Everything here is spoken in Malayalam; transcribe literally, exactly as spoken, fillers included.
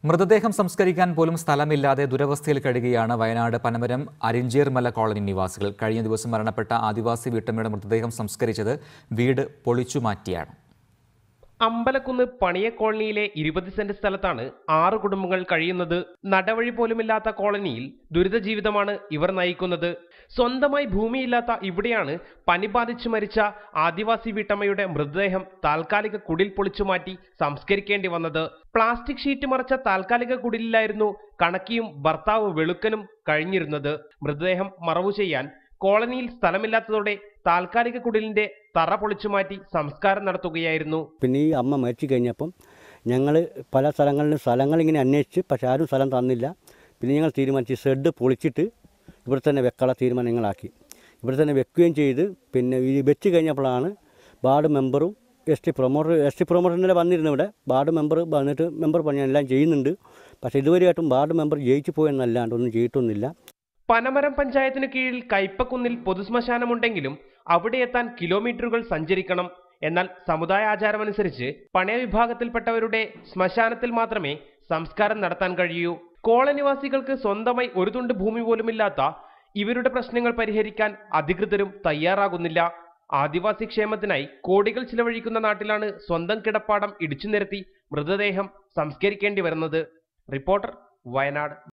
മൃതദേഹം സംസ്കരിക്കാൻ പോലും സ്ഥലമില്ലാതെ ദുരവസ്ഥയിൽ കഴിയുകയാണ് വയനാട് പനമരം അരിഞ്ചേർമല കോളനി നിവാസികൾ. കഴിഞ്ഞ ദിവസം മരണപ്പെട്ട ആദിവാസി വീട്ടമ്മയുടെ മൃതദേഹം സംസ്കരിച്ചത് വീട് പൊളിച്ചുമാറ്റിയാണ്. അമ്പലക്കുന്ന് പണിയ കോളനിയിലെ ഇരുപത് സെന്റ് സ്ഥലത്താണ് ആറ് കുടുംബങ്ങൾ കഴിയുന്നത്. നടവഴി പോലുമില്ലാത്ത കോളനിയിൽ ദുരിത ജീവിതമാണ് ഇവർ നയിക്കുന്നത്. സ്വന്തമായി ഭൂമിയില്ലാത്ത ഇവിടെയാണ് പനി ബാധിച്ചു മരിച്ച ആദിവാസി വീട്ടമ്മയുടെ മൃതദേഹം താൽക്കാലിക കുടിൽ പൊളിച്ചുമാറ്റി സംസ്കരിക്കേണ്ടി വന്നത്. പ്ലാസ്റ്റിക് ഷീറ്റ് മറച്ച താൽക്കാലിക കുടിലായിരുന്നു കണക്കിയും ഭർത്താവ് വെളുക്കനും കഴിഞ്ഞിരുന്നത്. മൃതദേഹം മറവു ചെയ്യാൻ കോളനിയിൽ സ്ഥലമില്ലാത്തതോടെ താൽക്കാലിക കുടിലിന്റെ തറ പൊളിച്ചുമാറ്റി സംസ്കാരം നടത്തുകയായിരുന്നു. പിന്നെ ഈ അമ്മ മരിച്ചു കഴിഞ്ഞപ്പം ഞങ്ങൾ പല സ്ഥലങ്ങളിലും സ്ഥലങ്ങൾ ഇങ്ങനെ അന്വേഷിച്ച്, പക്ഷെ ആരും സ്ഥലം തന്നില്ല. പിന്നെ ഞങ്ങൾ തീരുമാനിച്ച് ഷെഡ് പൊളിച്ചിട്ട് ഇവിടെ തന്നെ വെക്കാനുള്ള തീരുമാനങ്ങളാക്കി. ഇവിടെ തന്നെ വെക്കുകയും ചെയ്ത് പിന്നെ ഈ വെച്ച് കഴിഞ്ഞപ്പോഴാണ് വാർഡ് മെമ്പറും S T promoter S T പ്രൊമോട്ടറിനെ വന്നിരുന്നു. ഇവിടെ വാർഡ് മെമ്പർ വന്നിട്ട് മെമ്പർ പറഞ്ഞ എല്ലാം ചെയ്യുന്നുണ്ട്, പക്ഷേ ഇതുവരെയായിട്ടും വാർഡ് മെമ്പർ ജയിച്ചു പോയെന്നല്ലാണ്ട് ഒന്നും ചെയ്തിട്ടൊന്നുമില്ല. പനമരം പഞ്ചായത്തിന് കീഴിൽ കൈപ്പക്കുന്നിൽ പൊതുശ്മശാനമുണ്ടെങ്കിലും അവിടെ എത്താൻ കിലോമീറ്ററുകൾ സഞ്ചരിക്കണം. എന്നാൽ സമുദായ ആചാരമനുസരിച്ച് പണയ വിഭാഗത്തിൽപ്പെട്ടവരുടെ ശ്മശാനത്തിൽ മാത്രമേ സംസ്കാരം നടത്താൻ കഴിയൂ. കോളനിവാസികൾക്ക് സ്വന്തമായി ഒരു തുണ്ട് ഭൂമി പോലുമില്ലാത്ത ഇവരുടെ പ്രശ്നങ്ങൾ പരിഹരിക്കാൻ അധികൃതരും തയ്യാറാകുന്നില്ല. ആദിവാസി ക്ഷേമത്തിനായി കോടികൾ ചിലവഴിക്കുന്ന നാട്ടിലാണ് സ്വന്തം കിടപ്പാടം ഇടിച്ചു നിരത്തി മൃതദേഹം സംസ്കരിക്കേണ്ടി വരുന്നത്. റിപ്പോർട്ടർ, വയനാട്.